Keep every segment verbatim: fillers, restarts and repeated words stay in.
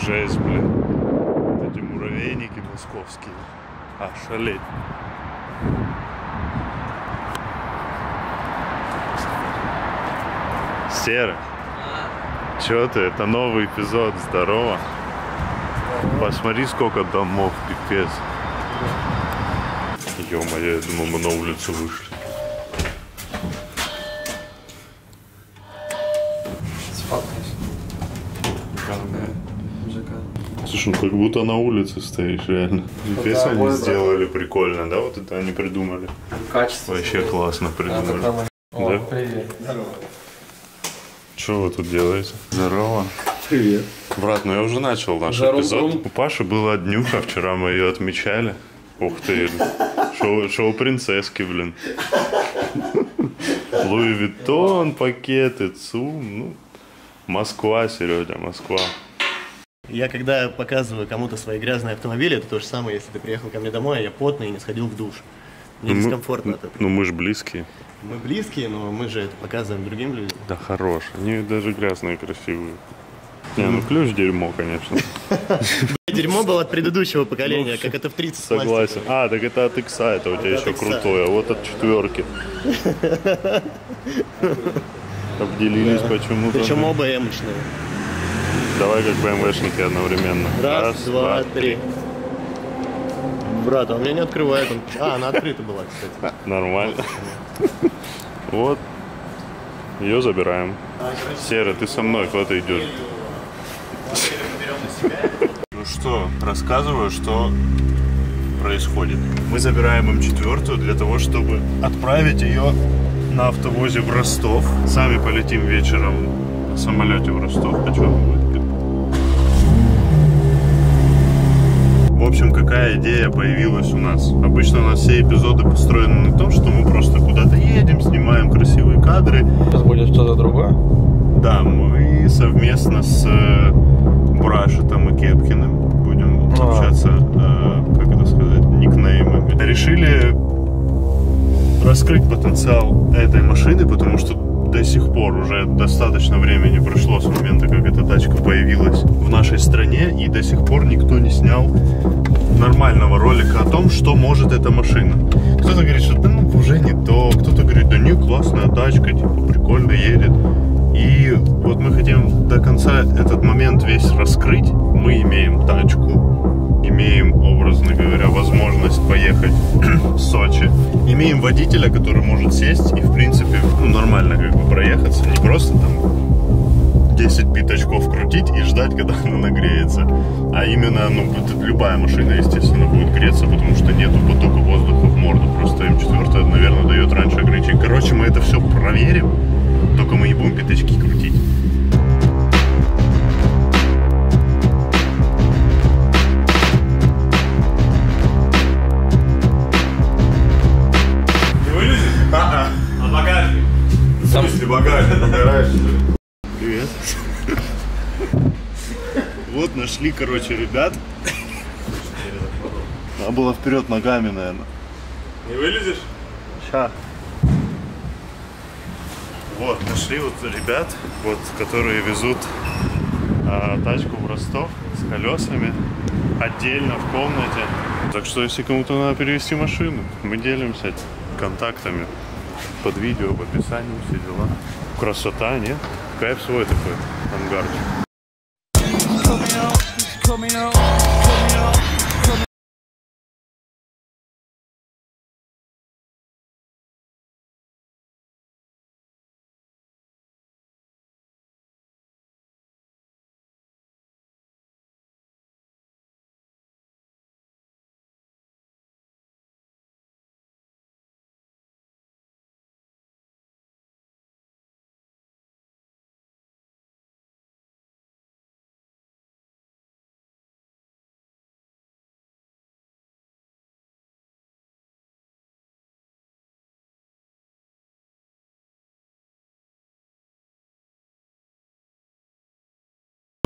Жесть, блин. Вот эти муравейники московские. Ошалеть. Серый. Чё ты? Это новый эпизод. Здорово. Посмотри, сколько домов, пипец. Ё-моё, я думал, мы на улицу вышли. Слушай, ну как будто на улице стоишь, реально. Пипец они сделали прикольно, да? Вот это они придумали. Качество. Вообще классно придумали. О, да? привет. Здорово. Что вы тут делаете? Здорово. Привет. Брат, ну я уже начал наш Жару эпизод. крум. У Паши была днюха, вчера мы ее отмечали. Ух ты, шоу, шоу принцесски, блин. Луи Виттон, пакеты, ЦУМ, ну, Москва, Серёдя, Москва. Я когда показываю кому-то свои грязные автомобили, это то же самое, если ты приехал ко мне домой, а я потный и не сходил в душ. Мне Ну, мы- дискомфортно от этого. Ну мы же близкие. Мы близкие, но мы же это показываем другим людям. Да хорош, они даже грязные, красивые. Не, ну ключ дерьмо, конечно. Дерьмо было от предыдущего поколения, Ну, как это в тридцать Согласен. пластиковых. А, так это от икса, это у тебя от еще икса. крутое, а вот от четверки. Обделились почему-то. Причем оба эмочные. Давай как БМВшники одновременно. Раз, два, три. Брат, а у меня не открывает он. А, она открыта была, кстати. Нормально. Вот. Ее забираем. Серый, ты со мной, куда ты идешь? Ну что, рассказываю, что происходит. Мы забираем эм четыре для того, чтобы отправить ее на автовозе в Ростов. Сами полетим вечером на самолете в Ростов. А что будет? В общем, какая идея появилась у нас? Обычно у нас все эпизоды построены на том, что мы просто куда-то едем, снимаем красивые кадры. Сейчас будет что-то другое. Да, мы совместно с э, Брашетом и Кепкиным будем А. общаться, э, как это сказать, никнеймами. Решили раскрыть потенциал этой машины, потому что до сих пор уже достаточно времени прошло с момента, как эта тачка появилась в нашей стране, и до сих пор никто не снял нормального ролика о том, что может эта машина. Кто-то говорит, что да, ну, уже не то, кто-то говорит, да не, классная тачка, типа прикольно едет. И вот мы хотим до конца этот момент весь раскрыть. Мы имеем тачку, имеем, образно говоря, возможность поехать в Сочи. Имеем водителя, который может сесть и, в принципе, ну, нормально как бы проехаться. Не просто там десять пятачков крутить и ждать, когда она нагреется. А именно, ну, любая машина, естественно, будет греться, потому что нету потока воздуха в морду. Просто эм четыре, наверное, дает раньше ограничений. Короче, мы это все проверим, только мы не будем пятачки крутить. А багажник? В смысле багажник? Багаж? Привет. Вот нашли, короче, ребят. Надо было вперед ногами, наверное. Не вылезешь? Ща. Вот, нашли вот ребят, вот, которые везут а, тачку в Ростов с колесами отдельно в комнате. Так что, если кому-то надо перевести машину, мы делимся контактами под видео, в описании, все дела. Красота, нет? Кайф свой такой ангарчик.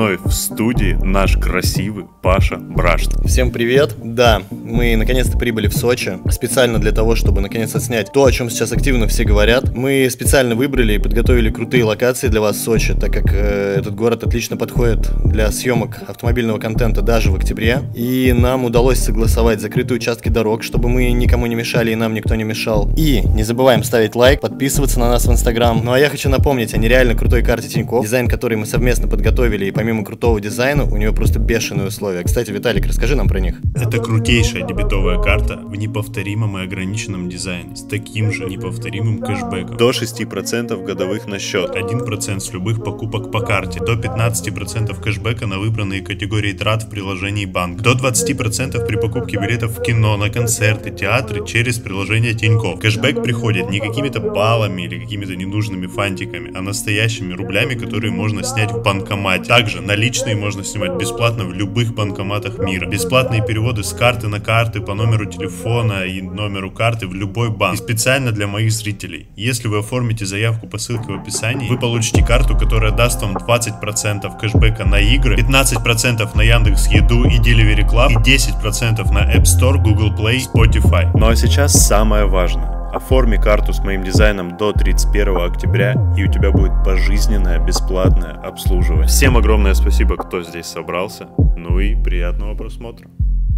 мной в студии наш красивый Паша Брашт. Всем привет! Да, мы наконец-то прибыли в Сочи. Специально для того, чтобы наконец-то снять то, о чем сейчас активно все говорят. Мы специально выбрали и подготовили крутые локации для вас в Сочи, так как э, этот город отлично подходит для съемок автомобильного контента даже в октябре. И нам удалось согласовать закрытые участки дорог, чтобы мы никому не мешали и нам никто не мешал. И не забываем ставить лайк, подписываться на нас в Инстаграм. Ну а я хочу напомнить о нереально крутой карте Тинькофф, дизайн который мы совместно подготовили, и помимо крутого дизайна, у него просто бешеные условия. Кстати, Виталик, расскажи нам про них. Это крутейшая дебетовая карта в неповторимом и ограниченном дизайне, с таким же неповторимым кэшбэком. До шести процентов годовых на счет. один процент с любых покупок по карте. До пятнадцати процентов кэшбэка на выбранные категории трат в приложении банк. До двадцати процентов при покупке билетов в кино, на концерты, театры через приложение Тинькофф. Кэшбэк приходит не какими-то баллами или какими-то ненужными фантиками, а настоящими рублями, которые можно снять в банкомате. Также наличные можно снимать бесплатно в любых банкоматах мира. Бесплатные переводы с карты на карты по номеру телефона и номеру карты в любой банк. И специально для моих зрителей. Если вы оформите заявку по ссылке в описании, вы получите карту, которая даст вам двадцать процентов кэшбэка на игры, пятнадцать процентов на Яндекс.Еду и Delivery Club и десять процентов на App Store, Google Play, Spotify. Ну а сейчас самое важное. Оформи карту с моим дизайном до тридцать первого октября, и у тебя будет пожизненное бесплатное обслуживание. Всем огромное спасибо, кто здесь собрался. Ну и приятного просмотра.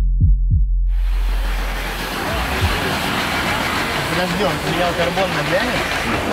Подождем, материал карбон наглянет?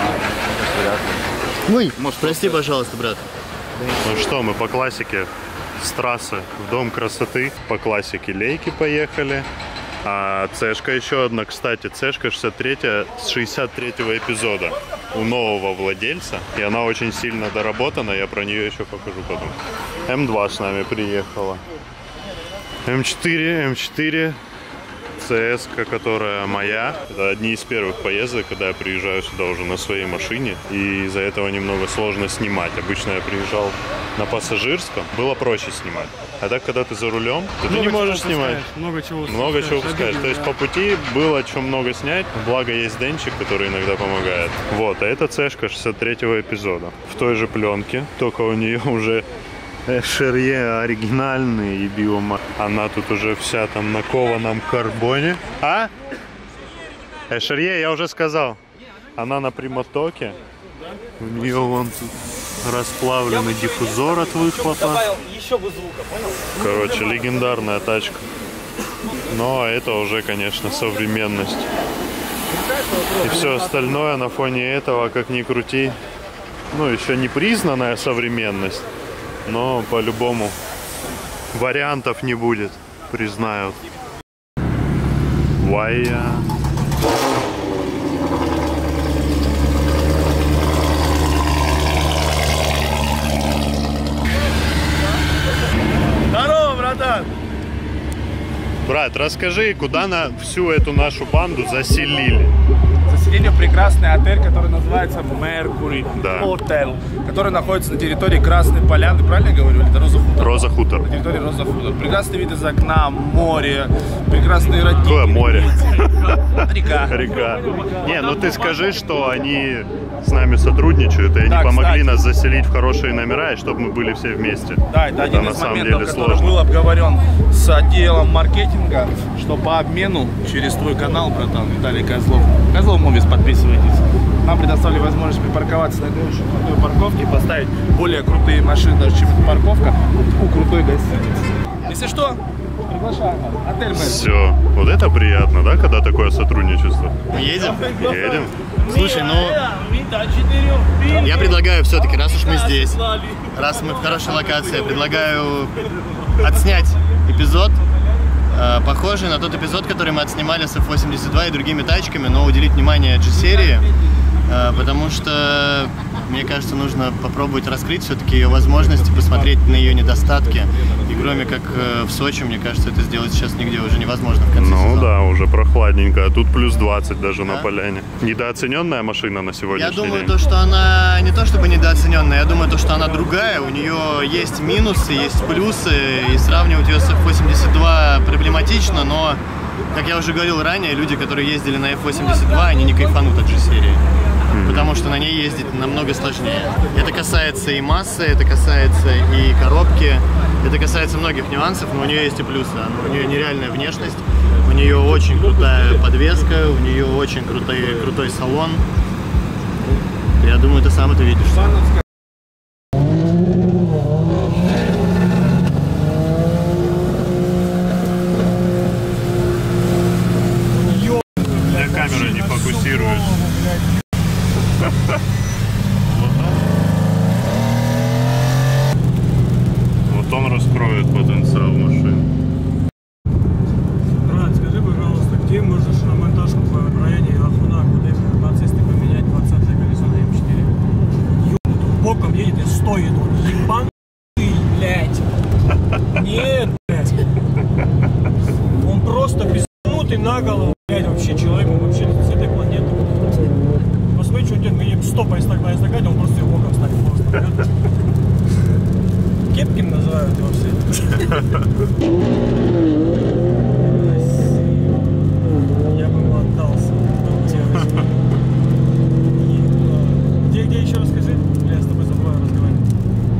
Ой, может, прости, пожалуйста, брат. Ну что, мы по классике с трассы в Дом красоты. По классике лейки поехали. А цешка еще одна, кстати, цешка шестьдесят третья с шестьдесят третьего эпизода у нового владельца. И она очень сильно доработана, я про нее еще покажу потом. эм два с нами приехала. эм четыре, эм четыре, цэ-эска, которая моя. Это одни из первых поездок, когда я приезжаю сюда уже на своей машине. И из-за этого немного сложно снимать. Обычно я приезжал на пассажирском, было проще снимать. А так, когда ты за рулем, то ты не можешь снимать. Много чего Много чего упускаешь. То есть по пути было что много снять. Благо есть Денчик, который иногда помогает. Вот, а это цешка шестьдесят третьего эпизода. В той же пленке, только у нее уже шерье оригинальный и биома. Она тут уже вся там на кованом карбоне. А? Шерье, я уже сказал. Она на прямотоке. У нее вон тут расплавленный диффузор от выхлопа. Еще бы звука, понял? Короче, легендарная тачка. Но это уже, конечно, современность. И все остальное на фоне этого, как ни крути, ну, еще не признанная современность. Но по-любому вариантов не будет, признают. Вая. Здорово, братан! Брат, расскажи, куда на всю эту нашу банду заселили? Заселили в прекрасный отель, который называется Mercury Да. Hotel, который находится на территории Красной Поляны, правильно я говорю? Или это Роза Хутор? Роза Хутор. На территории Роза Хутор. Прекрасный вид из окна, море, прекрасные родители. Какое море? Река. Река. Не, ну ты скажи, что они с нами сотрудничают, и они Да, помогли кстати. нас заселить в хорошие номера, и чтобы мы были все вместе. Да, это один на из самом моментов, деле который сложно. был обговорен с отделом маркетинга, что по обмену через твой канал, братан, Виталий Козлов, Козлов Мовис, подписывайтесь, нам предоставили возможность припарковаться на этой очень крутой парковке и поставить более крутые машины, даже чем эта парковка, у крутой гостиницы. Если что, приглашаем вас. Отель Мэр. Все. Вот это приятно, да, когда такое сотрудничество? Мы едем? Едем? Слушай, ну, я предлагаю все-таки, раз уж мы здесь, раз мы в хорошей локации, я предлагаю отснять эпизод, э, похожий на тот эпизод, который мы отснимали с эф восемьдесят два и другими тачками, но уделить внимание G-серии, э, потому что, мне кажется, нужно попробовать раскрыть все-таки ее возможности, посмотреть на ее недостатки. И кроме как э, в Сочи, мне кажется, это сделать сейчас нигде уже невозможно в конце Ну сезона. да, уже прохладненько, а тут плюс двадцать даже Да? на поляне. Недооцененная машина на Я сегодняшний думаю, день. то, что она не то чтобы недооцененная, я думаю, то, что она другая. У нее есть минусы, есть плюсы, и сравнивать ее с эф восемьдесят два проблематично, но, как я уже говорил ранее, люди, которые ездили на эф восемьдесят два, они не кайфанут от G-серии. потому что на ней ездить намного сложнее. Это касается и массы, это касается и коробки, это касается многих нюансов, но у нее есть и плюсы. У нее нереальная внешность, у нее очень крутая подвеска, у нее очень крутой, крутой салон. Я думаю, ты сам это видишь. Камера не фокусирует. Вот он раскроет потенциал машины. Брат, скажи, пожалуйста, где можешь на монтажку в районе Ахуна, куда нацисты поменять двадцатое колесо на эм четыре? Ёбаный, боком едет, я сто еду. Ебан ты, блядь. Нет, блядь. Он просто пизданутый на голову. Блядь, вообще человек, он вообще с этой планеты. Посмотри, что он делает, мы едем сто поездок по эстакаде, он просто ее боком ставит просто. Кепкин называют его все. Я бы ему отдался. Где, где еще расскажи? Я с тобой забываю разговаривать.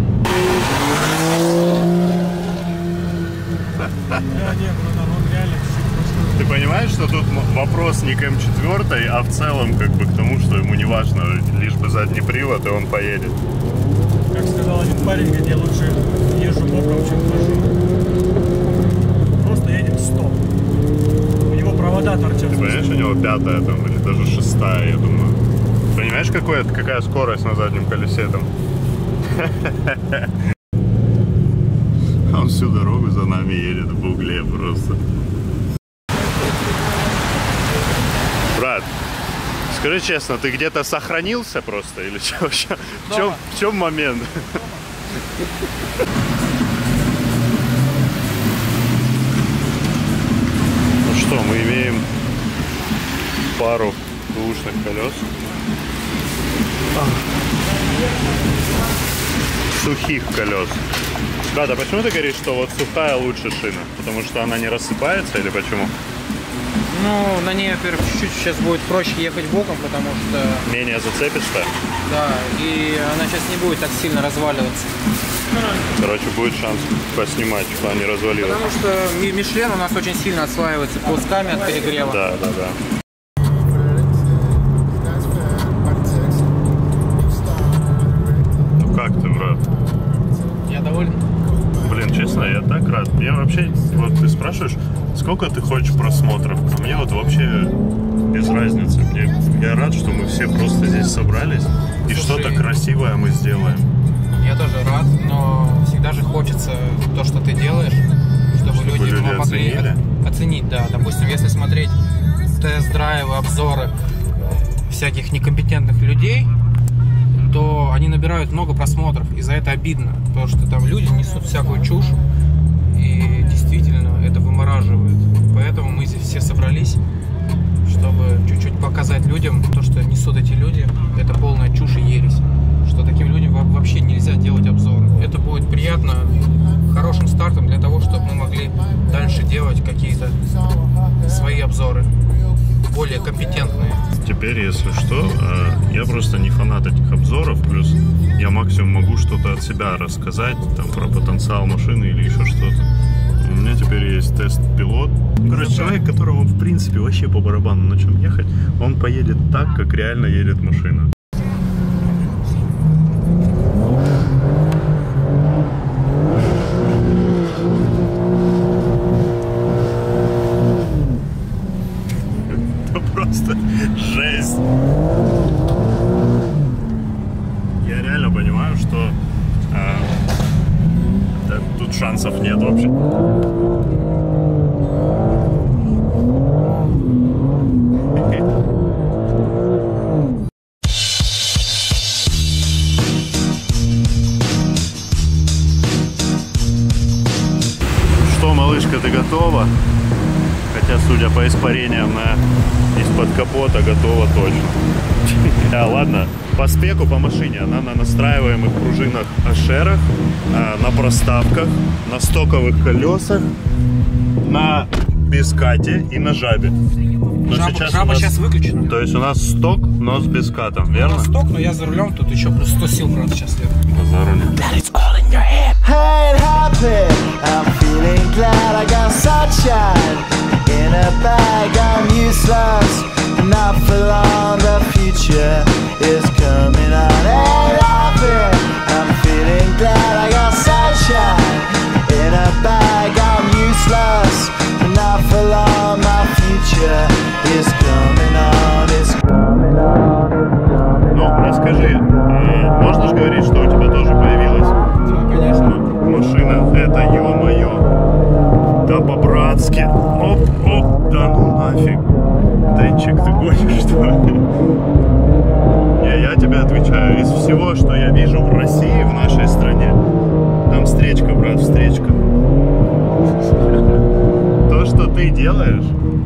Да, нет, братан, он реально чуть-чуть. Ты понимаешь, что тут вопрос не к эм четыре, а в целом как бы к тому, что ему не важно, лишь бы задний привод, и он поедет. Как сказал один парень, говорит, я лучше езжу боком, чем хожу. Просто едем сто. У него провода торчат. Ты понимаешь, у него пятая там, или даже шестая, я думаю. Понимаешь, какое, какая скорость на заднем колесе там? Он всю дорогу за нами едет в угле просто. Брат, скажи честно, ты где-то сохранился просто? Или что? В чем, в чем момент? Ну что, мы имеем пару бэушных колес. Сухих колес. Брат, а почему ты говоришь, что вот сухая лучше шина? Потому что она не рассыпается или почему? Ну, на ней, во-первых, чуть-чуть сейчас будет проще ехать боком, потому что... Менее зацеписто? Да, и она сейчас не будет так сильно разваливаться. Короче, будет шанс поснимать, что она не развалилась. Потому что Мишлен у нас очень сильно отслаивается полосками от перегрева. Да, да, да. Ну как ты, брат? Я доволен. Блин, честно, я так рад. Я вообще, вот ты спрашиваешь, сколько ты хочешь просмотров? А мне вот вообще без разницы. Мне, я рад, что мы все просто здесь собрались и что-то красивое мы сделаем. Я тоже рад, но всегда же хочется то, что ты делаешь, чтобы, чтобы люди, люди могли оценили? оценить, да. Допустим, если смотреть тест-драйвы, обзоры всяких некомпетентных людей, то они набирают много просмотров, и за это обидно, потому что там люди несут всякую чушь, и действительно это вымораживает. Поэтому мы здесь все собрались, чтобы чуть-чуть показать людям то, что несут эти люди, это полная чушь и ересь, что таким людям вообще нельзя делать обзоры. Это будет приятно, хорошим стартом для того, чтобы мы могли дальше делать какие-то свои обзоры, более компетентные. Теперь, если что, я просто не фанат этих обзоров, плюс я максимум могу что-то от себя рассказать, там, про потенциал машины или еще что-то. У меня теперь есть тест-пилот. Короче, человек, которому, в принципе, вообще по барабану на чем ехать, он поедет так, как реально едет машина. Просто жесть. Я реально понимаю, что э, да, тут шансов нет вообще. Что, малышка, ты готова? Хотя, судя по испарениям на из-под капота, готова точно. А, ладно, по спеку, по машине она на настраиваемых пружинах Ашерах, на проставках, на стоковых колесах, на бискате и на жабе. Но Жаба, сейчас, жаба у нас, сейчас выключена. то есть у нас сток, но с бискатом, верно? У нас сток, но я за рулем, тут еще плюс сто сил, правда, сейчас лет. За рулем. Ain't happy, I'm feeling glad I got sunshine in a bag. I'm useless, not for long. The future is coming on. Ain't happy, I'm feeling glad I got sunshine in a bag. I'm useless, not for long. My future is coming on. It's coming on. It's coming on. Ну, расскажи, э, можно же говорить, что у тебя тоже появилась Ну, конечно. машина? Это, ё-моё, да по-братски. Оп, оп, да ну нафиг. Денчик, ты гонишь, что ли? Не, я тебе отвечаю, из всего, что я вижу в России, в нашей стране, там встречка, брат, встречка. То, что ты делаешь,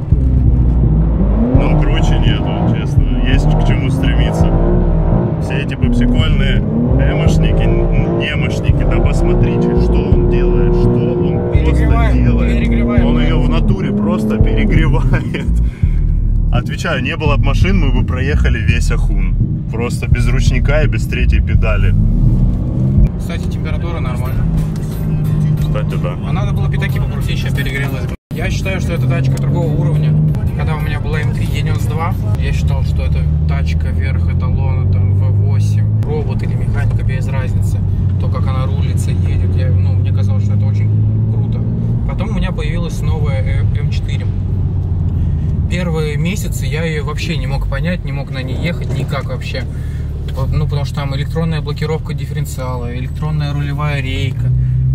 ну, круче нету, честно. Есть к чему стремиться. Все эти попсикольные эмошники, немошники, да посмотрите, что он делает, что он просто Перегреваем, делает. перегреваем. Он ее в натуре просто перегревает. Отвечаю, не было бы машин, мы бы проехали весь Ахун. Просто без ручника и без третьей педали. Кстати, температура нормальная. Кстати, да. А надо было пятаки покрутить, сейчас перегрелась. Я считаю, что это тачка другого уровня. Когда у меня была эм три е девяносто два, я считал, что это тачка верх эталона, там, вэ восемь, робот или механика, без разницы. То, как она рулится, едет, я, ну, мне казалось, что это очень круто. Потом у меня появилась новая эм четыре. Первые месяцы я ее вообще не мог понять, не мог на ней ехать никак вообще. Ну, потому что там электронная блокировка дифференциала, электронная рулевая рейка,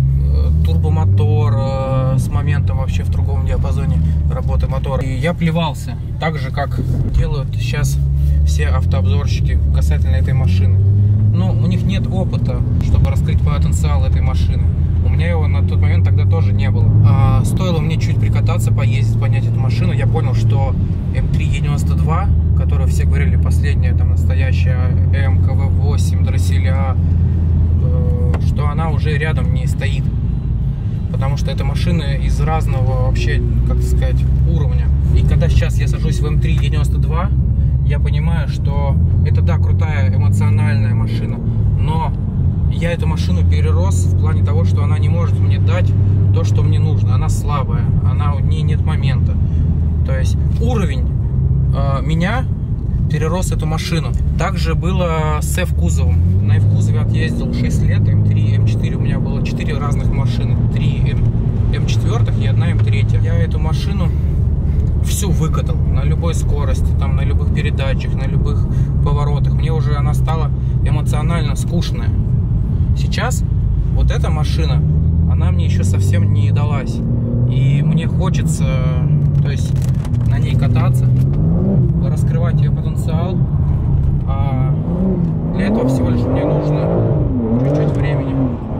турбомотор с моментом вообще в другом диапазоне работы мотора. И я плевался, так же, как делают сейчас все автообзорщики касательно этой машины. Но у них нет опыта, чтобы раскрыть потенциал этой машины. У меня его на тот момент тогда тоже не было. А стоило мне чуть прикататься, поездить, понять эту машину, я понял, что эм три е девяносто два, которую все говорили последняя, там настоящая М, ка вэ восемь, дросселя, что она уже рядом не стоит. Потому что это машины из разного вообще, как сказать, уровня. И когда сейчас я сажусь в эм три е девяносто два, я понимаю, что это, да, крутая эмоциональная машина, но я эту машину перерос в плане того, что она не может мне дать то, что мне нужно. Она слабая, она, у нее нет момента. То есть уровень э, меня перерос эту машину. Также было с F-кузовом. На F-кузове отъездил шесть лет, эм три, эм четыре. У меня было четыре разных машины. три эм четыре и одна эм три. Я эту машину всю выкатал на любой скорости, там, на любых передачах, на любых поворотах. Мне уже она стала эмоционально скучная. Сейчас вот эта машина, она мне еще совсем не далась. И мне хочется, то есть, на ней кататься, раскрывать ее потенциал. А для этого всего лишь мне нужно чуть-чуть времени.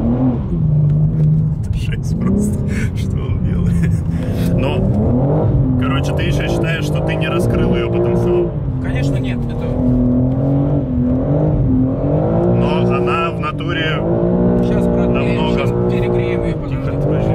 Жесть просто, что он делает. Но, короче, ты еще считаешь, что ты не раскрыл ее потенциал? Конечно, нет. Это... Но она в натуре... Сейчас, брат, намного... сейчас перегреем ее, подожди. Тихо, подожди.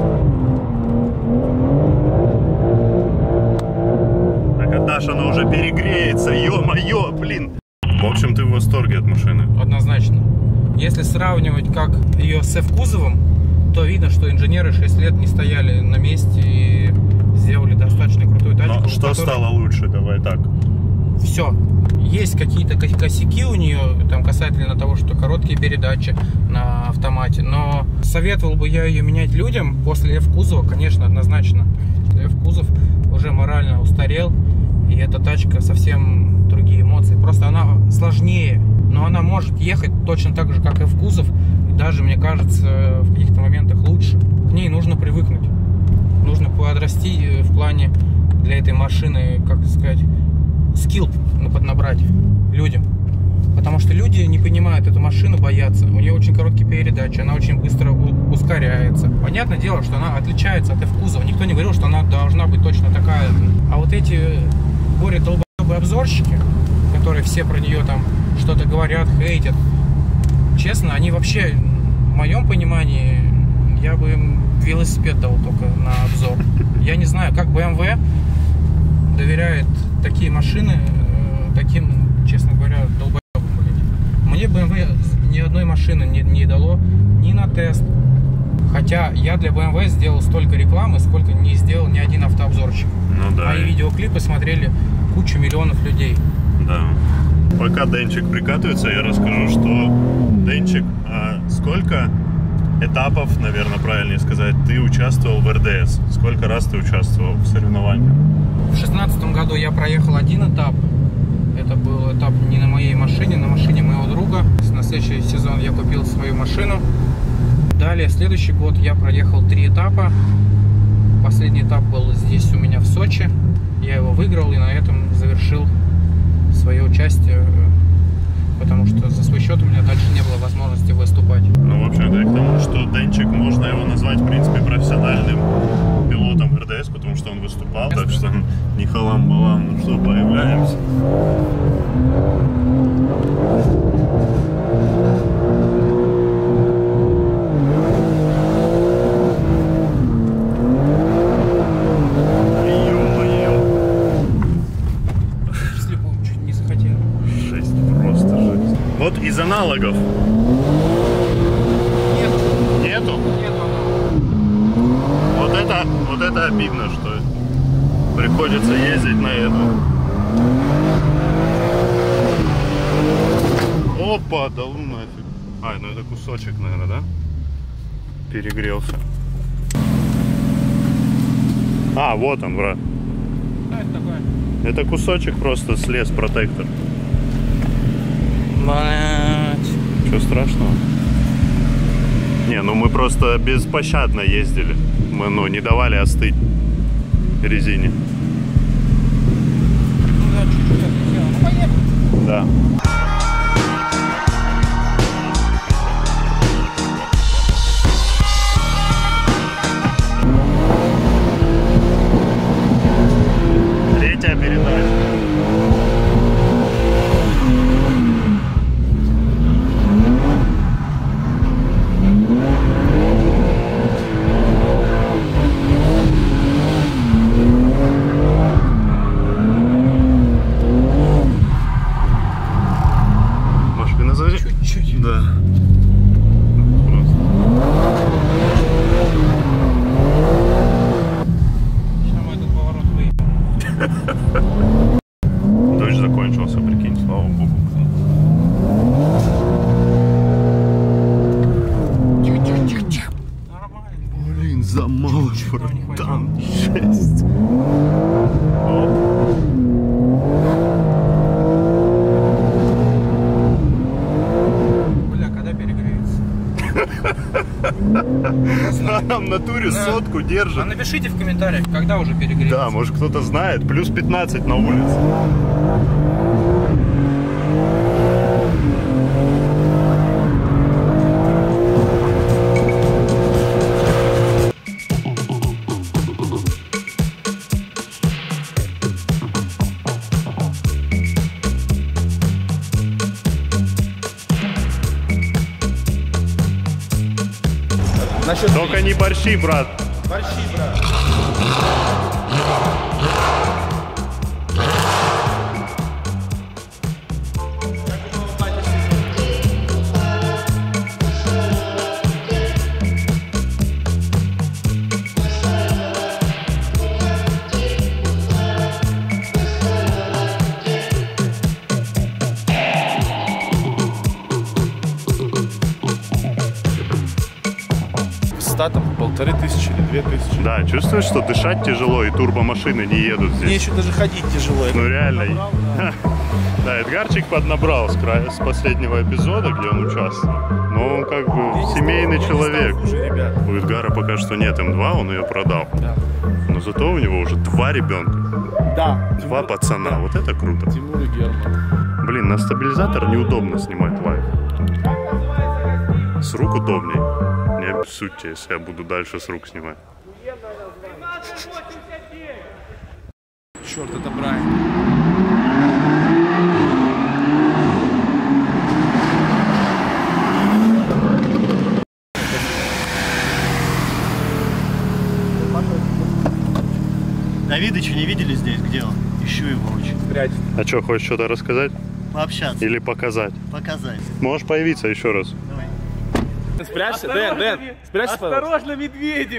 Так, Аташ, она уже перегреется, ё-моё, блин. В общем, ты в восторге от машины. Однозначно. Если сравнивать как ее с F-кузовом, то видно, что инженеры шесть лет не стояли на месте и сделали достаточно крутую тачку. Но что которой... стало лучше, давай так. Все. Есть какие-то косяки у нее, там, касательно того, что короткие передачи на автомате, но советовал бы я ее менять людям после F-кузова, конечно, однозначно. F-кузов уже морально устарел, и эта тачка совсем другие эмоции. Просто она сложнее, но она может ехать точно так же, как F-кузов, и даже, мне кажется, в каких-то моментах лучше. К ней нужно привыкнуть. Нужно подрасти в плане для этой машины, как сказать, скилл поднабрать людям. Потому что люди не понимают эту машину, боятся. У нее очень короткие передачи, она очень быстро ускоряется. Понятное дело, что она отличается от F-кузова. Никто не говорил, что она должна быть точно такая. А вот эти горе-долбоебые обзорщики, которые все про нее там что-то говорят, хейтят, честно, они вообще, в моем понимании, я бы им велосипед дал только на обзор. Я не знаю, как бэ эм вэ доверяет такие машины э, таким, честно говоря, долбоебам, блядь. Мне бэ эм вэ ни одной машины не, не дало ни на тест. Хотя я для бэ эм вэ сделал столько рекламы, сколько не сделал ни один автообзорщик. Ну да. Мои видеоклипы смотрели кучу миллионов людей. Да. Пока Денчик прикатывается, я расскажу, что Денчик, а сколько этапов, наверное, правильнее сказать, ты участвовал в эр дэ эс? Сколько раз ты участвовал в соревнованиях? В шестнадцатом году я проехал один этап. Это был этап не на моей машине, на машине моего друга. На следующий сезон я купил свою машину. Далее, следующий год я проехал три этапа. Последний этап был здесь у меня в Сочи. Я его выиграл и на этом завершил свое участие, потому что за свой счет у меня дальше не было возможности выступать. Ну, в общем-то, и к тому, что Денчик, можно его назвать, в принципе, профессиональным пилотом эр дэ эс, потому что он выступал, так что не халам-балам, ну что, появляемся. Вот из аналогов. Нет. Нету? Нету. Вот это, вот это обидно, что приходится ездить на эту. Опа, да ну нафиг. А, ну это кусочек, наверное, да? Перегрелся. А, вот он, брат. Что это такое? Это кусочек просто слез протектор. Блять. Что страшного? Не, ну мы просто беспощадно ездили. Мы, ну, не давали остыть резине. Ну да, чуть-чуть отлетело. Ну поехали. Да. Третья передача. Чуть-чуть. Да. Сейчас мы этот поворот выйдем. Дождь закончился, прикинь, слава богу. Тихо-тихо-тихо. Нормально. Блин, замало, братан. Жесть. Бля, когда перегреется? Нам в натуре сотку А держит. напишите в комментариях, когда уже перегреется. Да, может кто-то знает. Плюс пятнадцать на улице. Насчет Только не борщи, брат. борщи, брат. Статом полторы тысячи или две тысячи. Да, чувствуешь, что дышать тяжело и турбомашины не едут Мне здесь? еще даже ходить тяжело. Ну реально. Набрал, да. Да, Эдгарчик поднабрал с, края, с последнего эпизода, где он участвовал. Но он как бы Я не семейный стал- я не человек. стал хуже, ребят. У Эдгара пока что нет эм два, он ее продал. Да. Но зато у него уже два ребенка, Да. два Тимур- пацана. да. Вот это круто. Тимур и Герман. Блин, на стабилизатор неудобно снимать лайв. С рук удобней. Не обессудьте, если я буду дальше с рук снимать. Черт, это Брайан. Давидыча не видели здесь? Где он? Ищу его очень. А что, хочешь что-то рассказать? Пообщаться. Или показать? Показать. Можешь появиться еще раз. Давай. Спрячься, Дэн, Дэн, спрячься, пожалуйста. Осторожно, медведи!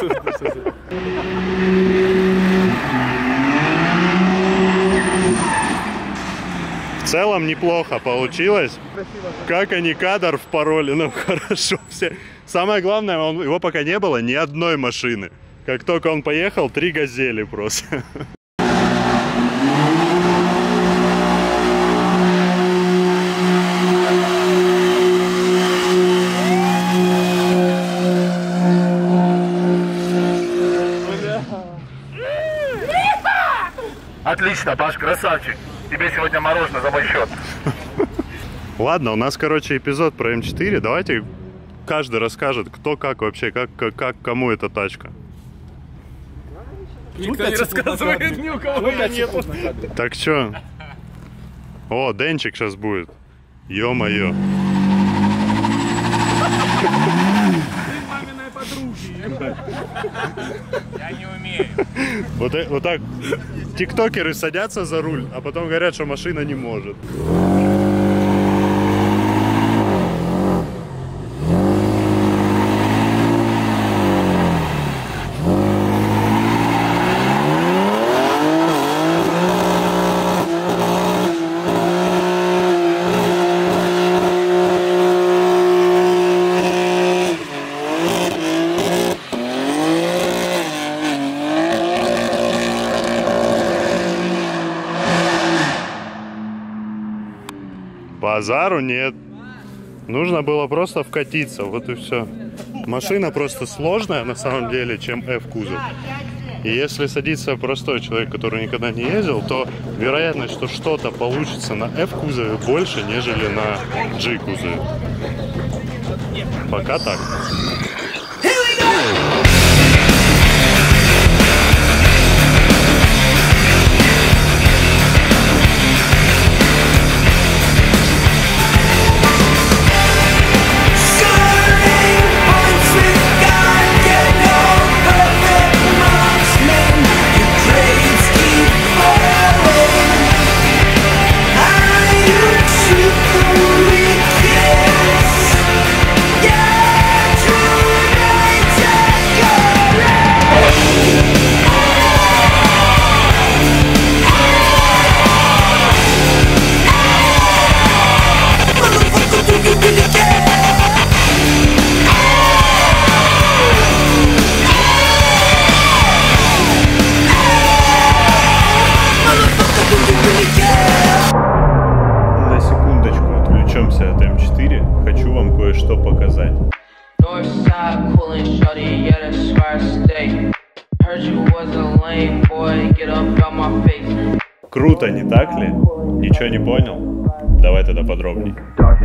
В целом неплохо получилось. Как они кадр впороли, ну хорошо. Все. Самое главное, он, его пока не было ни одной машины. Как только он поехал, три газели просто. Отлично, Паш, красавчик. Тебе сегодня мороженое за мой счет. Ладно, у нас, короче, эпизод про эм четыре. Давайте каждый расскажет, кто как вообще, как, как, как кому эта тачка. Никто не рассказывает, ни у кого нету. Так что? О, Денчик сейчас будет. Ё-моё. Маминой подруги. Я не умею. Вот, э- вот так тиктокеры садятся за руль, а потом говорят, что машина не может. Базару нет. Нужно было просто вкатиться, вот и все. Машина просто сложная на самом деле, чем F-кузов. И если садится простой человек, который никогда не ездил, то вероятность, что что-то получится на F-кузове больше, нежели на G-кузове. Пока так. На секундочку отвлечемся от эм четыре. Хочу вам кое-что показать. Круто, не так ли? Ничего не понял? Давай тогда подробнее.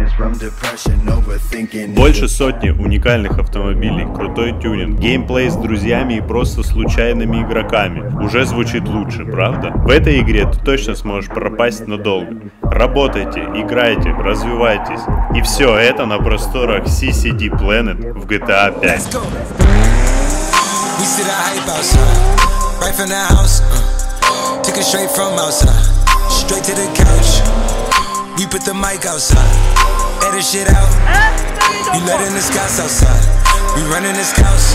Больше сотни уникальных автомобилей, крутой тюнинг, геймплей с друзьями и просто случайными игроками. Уже звучит лучше, правда? В этой игре ты точно сможешь пропасть надолго. Работайте, играйте, развивайтесь. И все это на просторах си си ди Planet в джи ти эй пять. We put the mic outside, edit shit out. You letting the scouts outside. We running the scouts.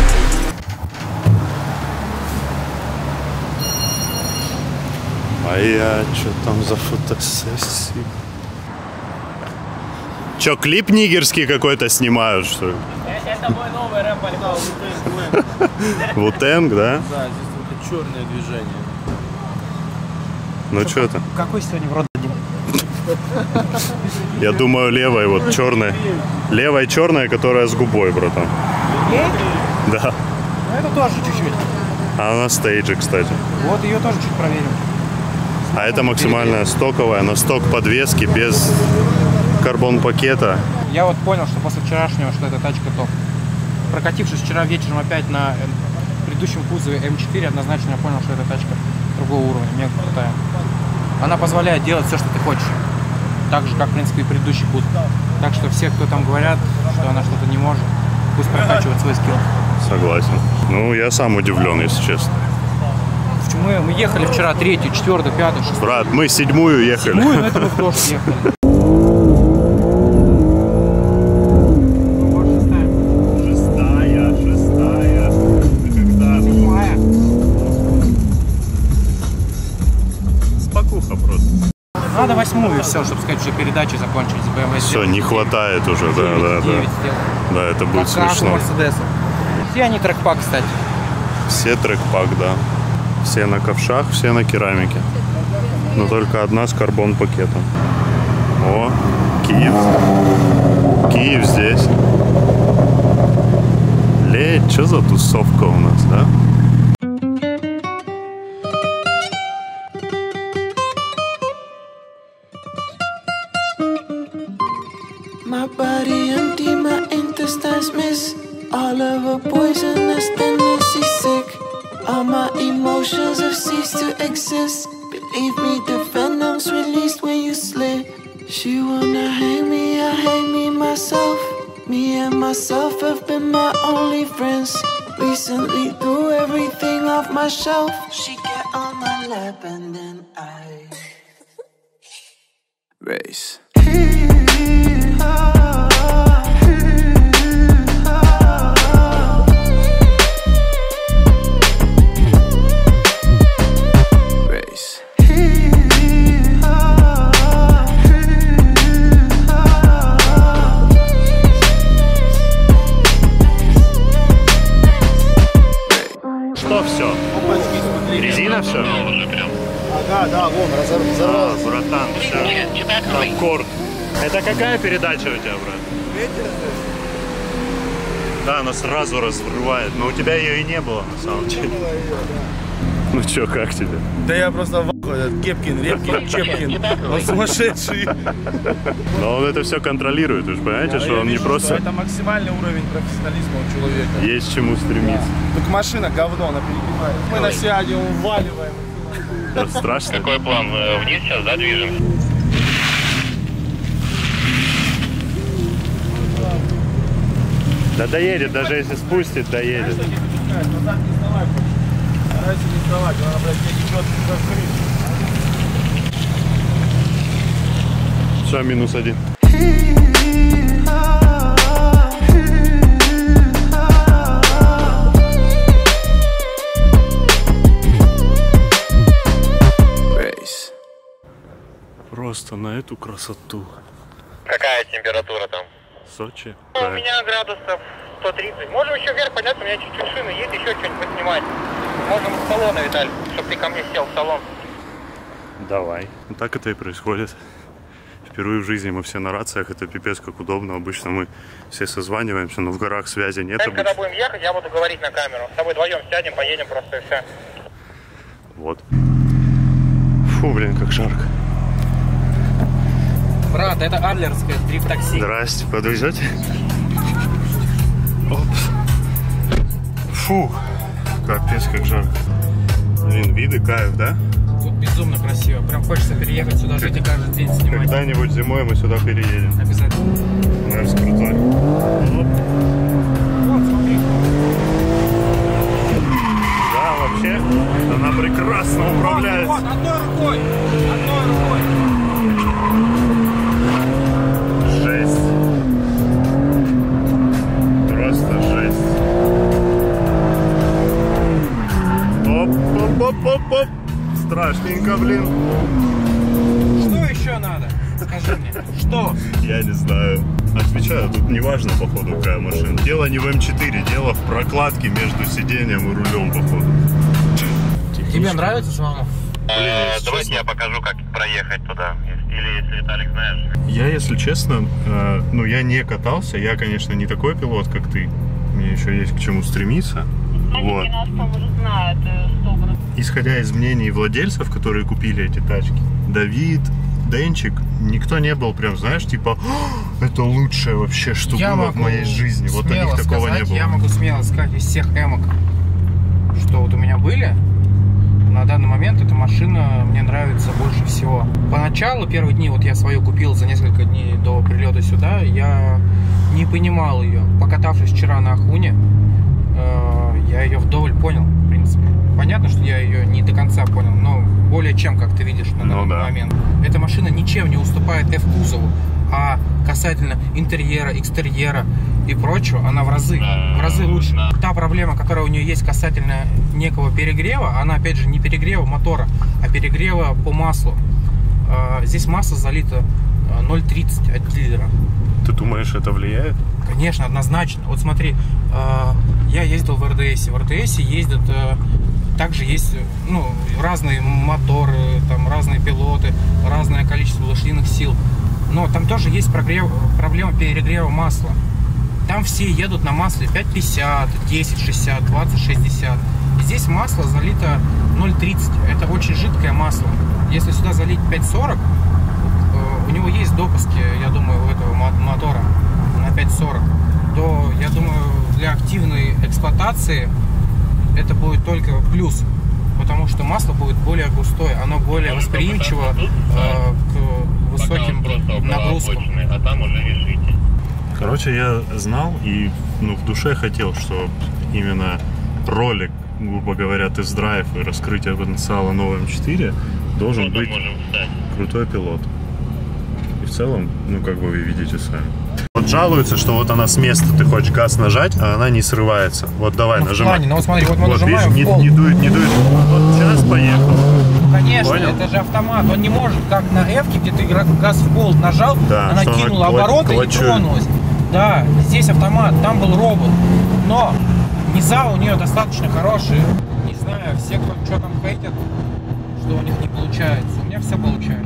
А я чё там за фотосессии? Чё, клип нигерский какой-то снимают, что ли? Это мой новый рэп-альбом. Вутенг, да? Да, здесь только черное движение. Ну чё там? Какой сегодня в рот? Я думаю, левая вот черная. Левая черная, которая с губой, братан. Да. Ну это тоже чуть-чуть. А она стейджи, кстати. Вот ее тоже чуть проверим. А это максимальная стоковая, на сток подвески, без карбон-пакета. Я вот понял, что после вчерашнего, что эта тачка топ. Прокатившись вчера вечером опять на предыдущем кузове эм четыре, однозначно я понял, что эта тачка другого уровня, мега крутая. Она позволяет делать все, что ты хочешь. Так же, как, в принципе, и предыдущий кузов. Так что все, кто там говорят, что она что-то не может, пусть прокачивает свой скилл. Согласен. Ну, я сам удивлен, если честно. Мы, мы ехали вчера третью, четвертую, пятую, шестую. Брат, мы седьмую ехали. Седьмую, но это мы в прошлом ехали. Шестая, шестая. Когда? Седьмая. Спокуха просто. Надо восьмую, и все, чтобы сказать, что передачи закончились. бэ эм вэ Все, не хватает уже, да, да, да. Да, это будет как у смешно. Мерседеса. Все они трекпак, кстати. Все трекпак, да. Все на ковшах, все на керамике. Но только одна с карбон-пакетом. О, Киев. Киев здесь. Ледь, что за тусовка у нас, да? My body empty, my intestines miss all of a poisonous tendency sick. All my emotions have ceased to exist. Believe me, the venom's released when you slip. She wanna hang me, I hang me myself. Me and myself have been my only friends. Recently threw everything off my shelf. She get on my lap and then I race. Что все? Резина все? Ага, да, вон, разорвалась. А, братан, все. Рапкорд. Это какая передача у тебя, брат? Да, она сразу разрывает. Но у тебя ее и не было, на самом деле. Ну чё, как тебе? Да я просто в ахуе. Кепкин, Репкин, Чепкин. Он сумасшедший. Но он это все контролирует, вы же понимаете, что он не просто... Это максимальный уровень профессионализма у человека. Есть к чему стремиться. Так машина говно, она перегибает. Мы на сяде уваливаем. Это страшно. Какой план? Вниз сейчас, да, движемся? Да доедет, даже если спустит, доедет. Назад не вставай, старайся не вставать, она, блядь, не идет за Все, минус один. Просто на эту красоту. Какая температура там? Сочи. У меня градусов сто тридцать. Можем еще вверх подняться, у меня чуть-чуть шины есть, еще что-нибудь поснимать. Можем с салона, Виталь, чтобы ты ко мне сел в салон. Давай. Вот так это и происходит. Впервые в жизни мы все на рациях, это пипец как удобно. Обычно мы все созваниваемся, но в горах связи нет. Знаешь, когда будем ехать, я буду говорить на камеру. С тобой вдвоем сядем, поедем просто и все. Вот. Фу, блин, как жарко. Брат, это адлерское дрифт-такси. Здрасте, подвезете? Оп. Фу, капец, как жарко. Блин, виды кайф, да? Тут безумно красиво. Прям хочется переехать сюда, жить и каждый день снимать. Когда-нибудь зимой мы сюда переедем. Обязательно. Мерс крутой. Оп. Вот, смотри. Да, вообще, она прекрасно управляется. Вот, одной рукой. Одной рукой. Жесть. Просто жесть. Оп-оп-оп-оп-оп. Страшненько, блин. Что еще надо? Скажи мне, что? Я не знаю. Отвечаю, тут не важно, походу, какая машина. Дело не в эм четыре, дело в прокладке между сиденьем и рулем, походу. Тебе нравится самому? Э, давайте я покажу, как проехать туда. Или если Виталик знаешь. Я, если честно, э, ну я не катался. Я, конечно, не такой пилот, как ты. Мне еще есть к чему стремиться. Вот. Нас там уже знают сто процентов. Исходя из мнений владельцев, которые купили эти тачки, Давид, Денчик, никто не был прям, знаешь, типа, это лучшее вообще, что Я было в моей жизни. Вот у них смело такого сказать, не было. Я могу смело сказать, из всех эмок, что вот у меня были, на данный момент эта машина мне нравится больше всего. Поначалу, первые дни, вот я свою купил за несколько дней до прилета сюда, я не понимал ее. Покатавшись вчера на Ахуне, э, я ее вдоволь понял, в принципе. принципе. Понятно, что я ее не до конца понял, но более чем, как ты видишь на данный Ну, да. момент. Эта машина ничем не уступает F-кузову, а касательно интерьера, экстерьера и прочего, она в разы, в разы лучше. Та проблема, которая у нее есть касательно некого перегрева, она, опять же, не перегрева мотора, а перегрева по маслу. Здесь масло залито ноль тридцать от дилера. Ты думаешь, это влияет? Конечно, однозначно. Вот смотри, я ездил в эр дэ эс. В эр дэ эс ездят, также есть, ну, разные моторы, там разные пилоты, разное количество лошадиных сил. Но там тоже есть прогрев, проблема перегрева масла. Там все едут на масле пять пятьдесят, десять шестьдесят, двадцать шестьдесят. И здесь масло залито ноль тридцать. Это очень жидкое масло. Если сюда залить пять сорок, у него есть допуски, я думаю, у этого мотора на пять сорок, то, я думаю, для активной эксплуатации это будет только плюс. Потому что масло будет более густое, оно более восприимчиво э, к высоким нагрузкам. А там уже решите. Короче, я знал и, ну, в душе хотел, что именно ролик, грубо говоря, тест-драйв и раскрытие потенциала нового эм четыре должен быть крутой пилот. И в целом, ну, как бы вы видите сами. Вот жалуются, что вот она с места, ты хочешь газ нажать, а она не срывается. Вот давай, ну, нажимай. В плане, ну вот смотри, вот мы вот, нажимаем видишь, в пол. Не, не дует, не дует. Вот сейчас поехал. Ну, конечно, Понял? это же автомат. Он не может, как на F-ке, где ты газ в пол нажал, Да, она что кинула она обороты клочует. и тронулась. Да, здесь автомат, там был робот. Но низа у нее достаточно хорошие. Не знаю, все, кто что там хейтят, что у них не получается. У меня все получается.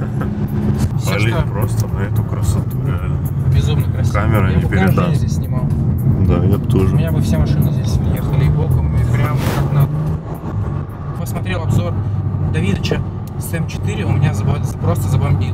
Все, Блин, что просто на эту красоту реально. безумно красиво. Камера я не бы каждый передаст. день здесь снимал. Да, я бы тоже. У меня бы все машины здесь ехали и боком, и прям как надо. Посмотрел обзор Давидыча с эм четыре, у меня забо- просто забомбило.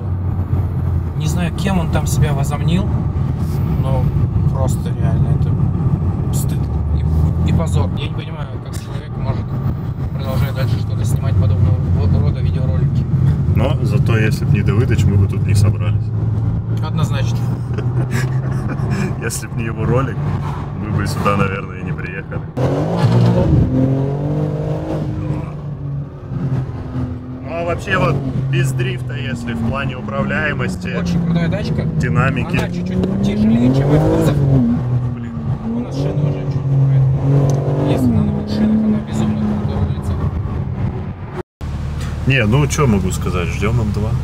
Не знаю, кем он там себя возомнил, но просто реально это стыд и, и позор. Я не понимаю, как человек может продолжать дальше что-то снимать подобного рода видеоролики. Но зато если бы не Давидыч, мы бы тут не собрались. Однозначно. Если бы не его ролик, мы бы сюда, наверное, и не приехали. Ну а вообще вот без дрифта, если в плане управляемости, Очень крутая тачка. динамики. Она чуть-чуть тяжелее, чем F-кузов. Блин. У нас шины уже чуть поэтому. Если на новых шинах, она безумно круто рулится. Не, ну что могу сказать, ждем эм два.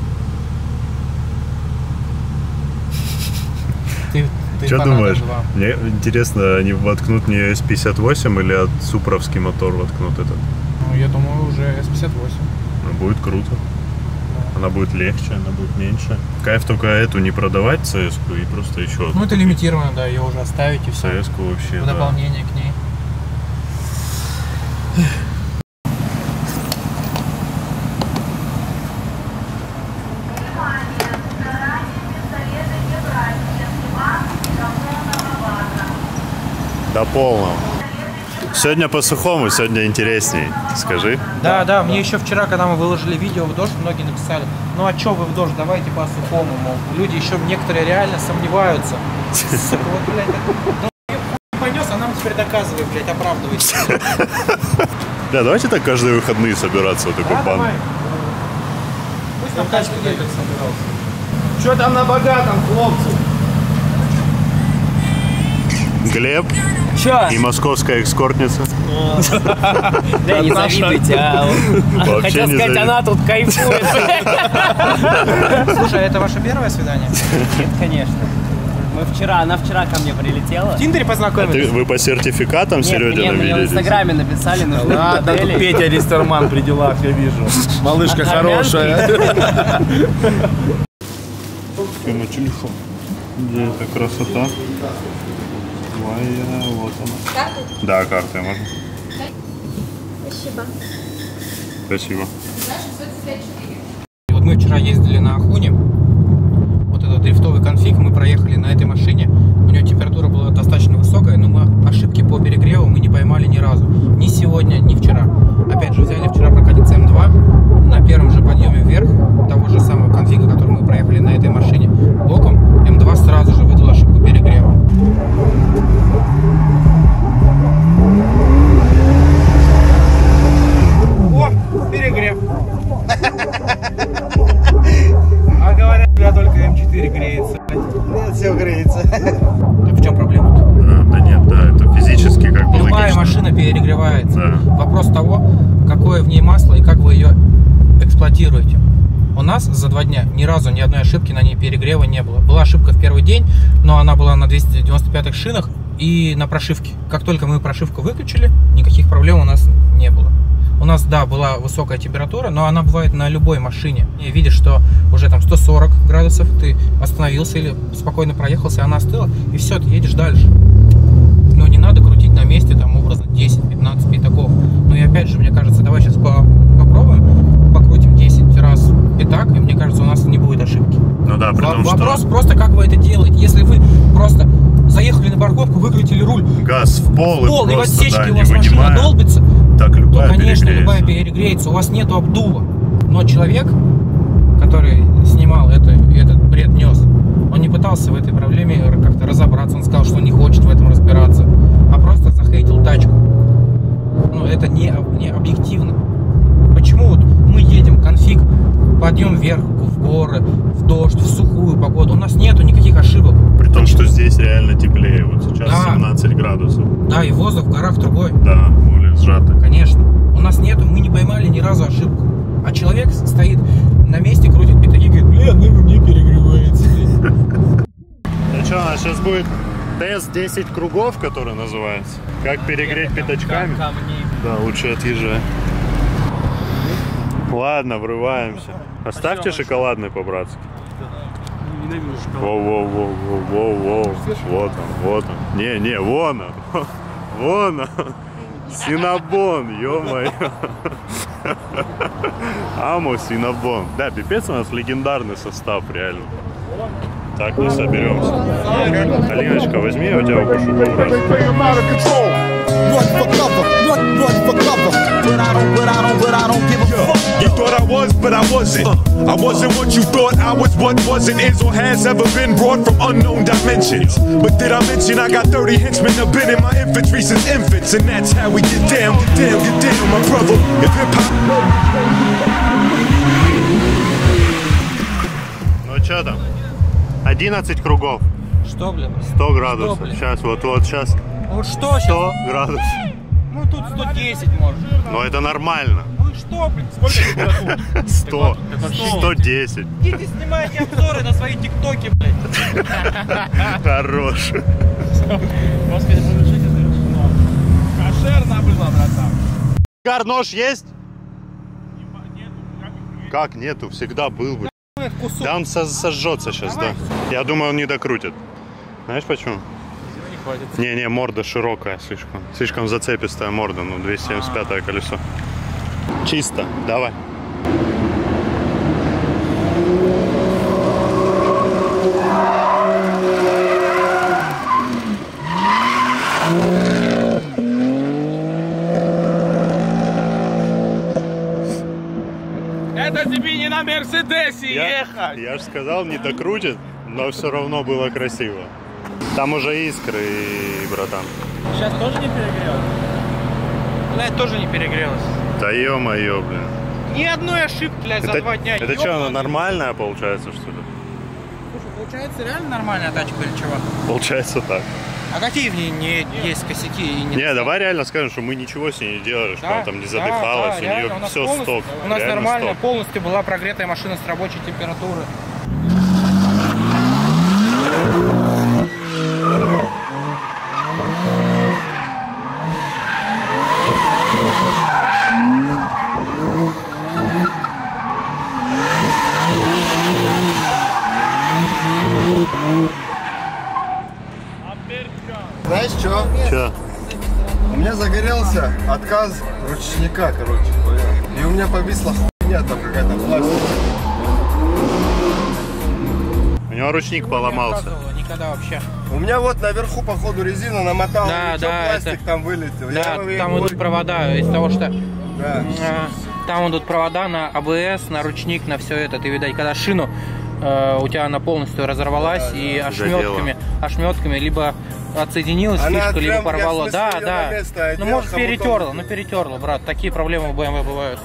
Ты, ты Что фанат думаешь? эм два. Мне интересно, они воткнут не эс пятьдесят восемь или от супровский мотор воткнут этот? Ну, я думаю, уже эс пятьдесят восемь. Ну, будет круто. Она будет легче, она будет меньше. Кайф только эту не продавать, си эс-ку, и просто еще одну. Ну, это лимитированно, да, ее уже оставить и все. си эс-ку вообще, В да. дополнение к ней. До полного. Сегодня по сухому, сегодня интересней. Скажи. Да, да, мне еще вчера, когда мы выложили видео в дождь, многие написали: ну а что вы в дождь, давайте по сухому, мол. Люди еще некоторые реально сомневаются. Сука, вот, блядь, это... понес, а нам теперь доказывай, блядь, оправдывайся. Да, давайте так каждые выходные собираться вот такой Да, банд. давай. Пусть там каждый день так собирался. Что там на богатом, хлопцы? Глеб Чё? и московская экскортница. Да не завидуйте, а Вообще хотел не сказать, завидую. она тут кайфует. Слушай, а это ваше первое свидание? Нет, конечно. Мы вчера, она вчера ко мне прилетела. В Тиндере А ты, познакомились? вы по сертификатам Нет, Середина мне, мне в виделись? инстаграме написали, нужны Ладно, тут модели. Петя Листерман при делах, я вижу. Малышка От хорошая. На телефон. Где эта красота? Твоя, вот она. Карту? Да, карты можно. Спасибо. Спасибо. Вот мы вчера ездили на Ахуне. Вот этот дрифтовый конфиг, мы проехали на этой машине. У нее температура была достаточно высокая, но мы ошибки по перегреву мы не поймали ни разу. Ни сегодня, ни вчера. Опять же, взяли вчера прокатиться эм два. На первом же подъеме вверх того же самого конфига, который мы проехали на этой машине боком, эм два сразу же выдал ошибку перегрева. В чем проблема-то? А, да нет, да, это физически как бы Любая логично. машина перегревается. Да. Вопрос того, какое в ней масло и как вы ее эксплуатируете. У нас за два дня ни разу ни одной ошибки на ней перегрева не было. Была ошибка в первый день, но она была на двухсот девяноста пятых шинах и на прошивке. Как только мы прошивку выключили, никаких проблем у нас не было. У нас, да, была высокая температура, но она бывает на любой машине. И видишь, что уже там сто сорок градусов, ты остановился или спокойно проехался, она остыла, и все, ты едешь дальше. Но не надо крутить на месте, там, образно, десять-пятнадцать пятаков. Ну и опять же, мне кажется, давай сейчас по попробуем, покрутим десять раз пятак, и мне кажется, у нас не будет ошибки. Ну да, при том, Вопрос что... просто, как вы это делаете. Если вы просто заехали на парковку, выкрутили руль, Газ в пол, в пол и и в просто, отсечке да, у не вас машина вынимая, долбится, так любая то, конечно, перегреется. любая перегреется. У вас нету обдува. Но человек, который снимал это, этот бред нес, он не пытался в этой проблеме как-то разобраться. Он сказал, что он не хочет в этом разбираться, а просто захейтил тачку. Ну, это не, не объективно. Почему вот мы едем, конфиг, подъем вверх, в горы, в дождь, в сухую погоду, у нас нету никаких ошибок. При том, что здесь реально теплее. Вот сейчас Да. семнадцать градусов. Да, и воздух в горах другой. Да, более сжатый. Конечно. У нас нету, мы не поймали ни разу ошибку. А человек стоит на месте, крутит пятаки и говорит, блин, ну мне перегревается. Ну что, у нас сейчас будет тест десять кругов, который называется. Как перегреть пятачками. Да, лучше отъезжай. Ладно, врываемся. Оставьте шоколадный по-братски. Воу-воу-воу-воу-воу-воу. Вот он, вот он. Не, не, вон он. Вон он. Синабон, ё-моё. Амо Синабон. Да, пипец, у нас легендарный состав, реально. Так не соберемся. Алиночка, возьми, я у тебя укушу по-братски. Run for cover, run, run for cover. But I don't, but I don't, but I don't give a fuck. You thought I was, but I wasn't. I wasn't what you thought I was, what wasn't, is, or has ever been brought from unknown dimensions. But did I mention I got thirty henchmen that been in my infantry since infants? And that's how we get down, get down, get down, my brother. If hip hop. Ну что там? одиннадцать кругов. Что, блин? сто градусов. Что, блин? Сейчас, вот-вот, сейчас. Вот что сейчас? сто градусов. Ну тут сто десять может. Но это нормально. Ну и что, блин? Сколько температура? сто. сто десять. Идите снимайте обзоры на свои тиктоки, блядь. Хорош. Господи, разрешите совершенно. Кошерно было, братан. Гар, нож есть? Как нету? Всегда был бы. Да он со- сожжется сейчас, да. Я думаю, он не докрутит. Знаешь почему? Не-не, морда широкая слишком. Слишком зацепистая морда, ну, двести семьдесят пятое колесо. Чисто, давай. Это тебе не на Мерседесе Я, ехать. я же сказал, не докрутит, но все равно было красиво. Там уже искры, братан. Сейчас тоже не перегрелось? Блядь, тоже не перегрелось. Да ё-моё, блин. Ни одной ошибки, блядь, за Это, два дня. это что, она нормальная получается, что ли? Слушай, получается реально нормальная тачка или чего? Получается так. А какие в ней не есть косяки и не... Не, давай реально скажем, что мы ничего с ней не делали, что Да, она там не да, задыхалась, да, у реально, нее у нас все полностью- сток. У нас реально нормально, сток. полностью была прогретая машина с рабочей температурой. Знаешь что? Че? У меня загорелся отказ ручника, короче. И у меня повисла хуйня там какая-то пластиковая. У него ручник поломался. Никогда вообще. У меня вот наверху, походу, резина намотала, Да, и чё, да, пластик это- там вылетел. Да, Я там его- идут провода из того, что... Да. э, Там идут провода на а бэ эс, на ручник, на все это. Ты, видать, когда шину э, у тебя она полностью разорвалась, Да, и да. ошметками, ошметками либо отсоединилась Она фишка, либо прям, я в порвала. смысле Да, её да. на место Ну, одел, может, а потом- перетерла, ну перетерла, брат. Такие проблемы в бэ эм вэ бывают.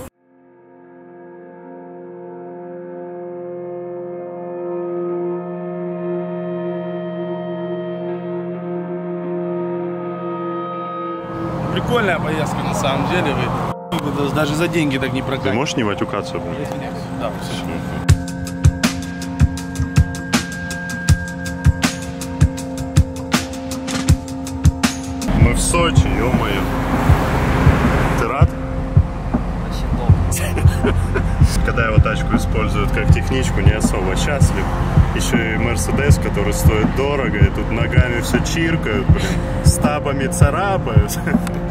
прикольная поездка на самом деле. Вы даже за деньги так не прокатите. Ты можешь не матюкаться? Да, все. Мы в Сочи, ё-моё. Ты рад? Когда его тачку используют как техничку, не особо счастлив. Еще и Мерседес, который стоит дорого, и тут ногами все чиркают, блин, стабами царапают.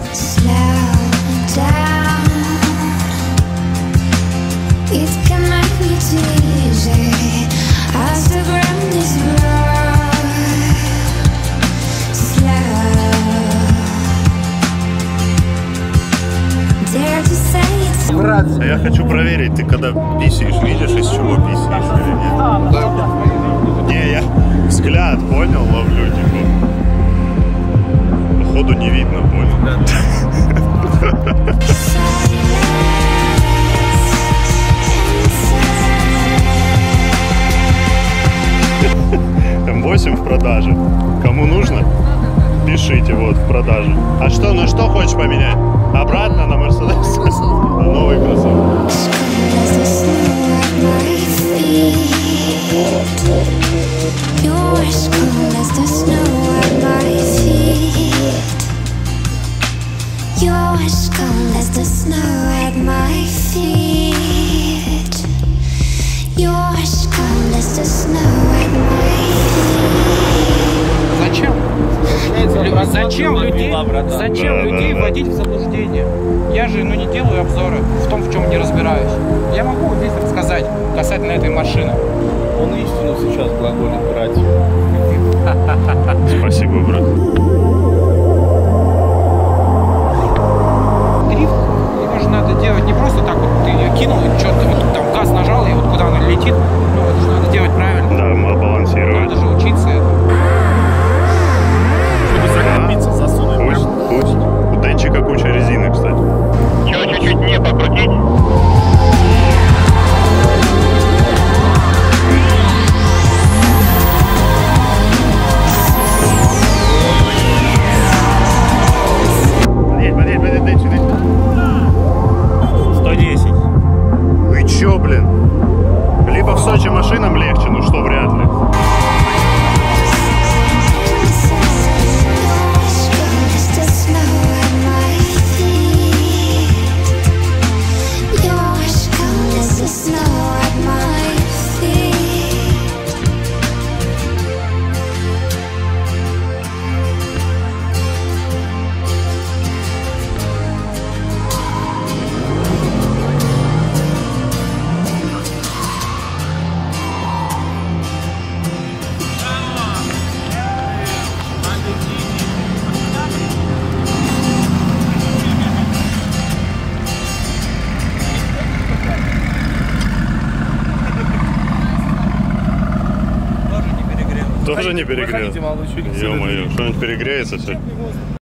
Брат, а я хочу проверить, ты когда писаешь, видишь, из чего писаешь или нет? Да. Не, я взгляд, понял, ловлю, типа. Походу не видно, понял. эм восемь в продаже. Кому нужно? Пишите, вот, в продаже. А что, на что хочешь поменять? Обратно на Мерседес? На новый кроссовок. Зачем? Зачем людей, зачем Да, людей да, да. вводить в заблуждение? Я же ну, не делаю обзоры в том, в чем не разбираюсь. Я могу здесь рассказать касательно этой машины. Он истину сейчас глаголит, братья. Спасибо, брат. Дрифт, его же надо делать не просто так вот, ты ее кинул и что-то вот, там газ нажал, и вот куда она летит, ну, это же надо делать правильно. Да, балансировать. Надо же учиться этому. Чтобы закрепиться, засунуть. Пусть, пусть. У Денчика куча резины, кстати. Чего чуть-чуть не покрутить? Подъедь, подъедь, подъедь, Денчик, Денчик. сто десять. Вы чё, блин? Либо в Сочи машинам легче, ну что, вряд ли. Тоже не перегрел? Выходите, молодой, чуть не Ё-моё, что-нибудь перегреется сегодня?